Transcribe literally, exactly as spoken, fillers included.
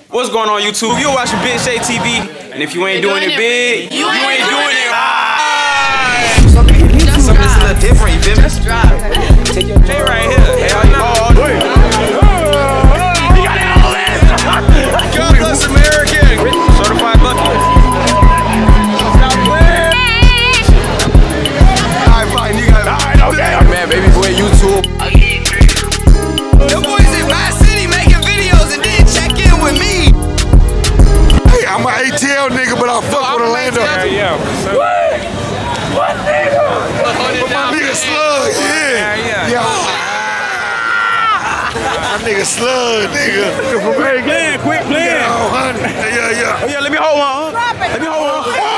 What's going on YouTube? You're watching BigShade T V, and if you ain't doing, doing it big, you, you ain't doing it right. Something that's a little different, you feel me? Just drop. Take your J right here. Hey, all you all the way. You got it all in. God bless American. Certified bucket. Stop playing. Alright, fine, you got it. Alright, okay. Man, baby boy, YouTube. Them boys in my city making videos and then check in with me. Hey, I'm an A T L nigga, but I fuck with Orlando. Yeah, yeah. What? What nigga? But my nigga Slug, yeah. Yeah. yeah. My nigga Slug, nigga. From Vegas. Quit playing, quit playing. Yeah, honey. Yeah, yeah. Oh, yeah, let me hold one. Huh? Let me hold one.